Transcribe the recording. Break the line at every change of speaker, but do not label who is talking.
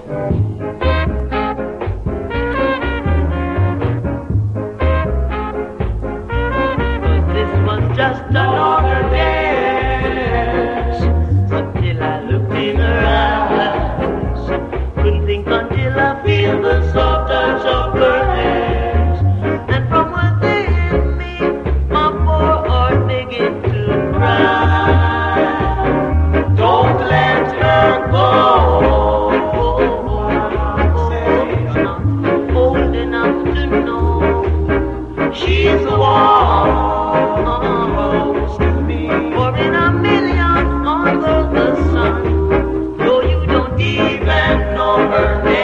This was just another dance until I looked in her eyes. Couldn't think until I feel the soft touch of her hands. And from within me, my poor heart began to cry. Don't let her go. She's not old enough to know she's the one. For in a million under the sun, though you don't even know her name.